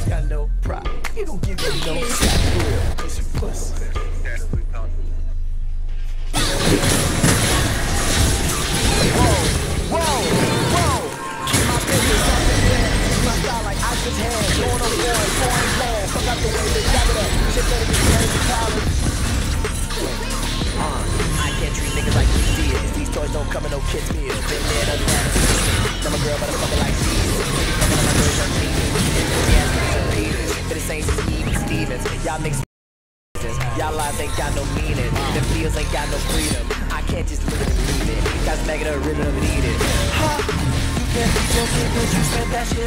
got no pride. You don't give me no slack, real pussy pussy. Whoa, whoa, keep my business off the net. Use my style like Ice's hand. Going on foreign plans. Fuck out the way they got it up. Shit better get ready to college. I can't treat niggas like we did. These toys don't come in no kids meal. Been there, done that. I'm a girl, but I'm fucking like these. Niggas fucking on my girls, I'm cheating. Yeah, but it's Saints and Eve and Stevens. Y'all niggas, y'all lives ain't got no meaning. Them fields ain't got no freedom. I can't just look at it and leave it. Guys make it a ribbon of it, eat it. You can't be joking, cause you spent that shit.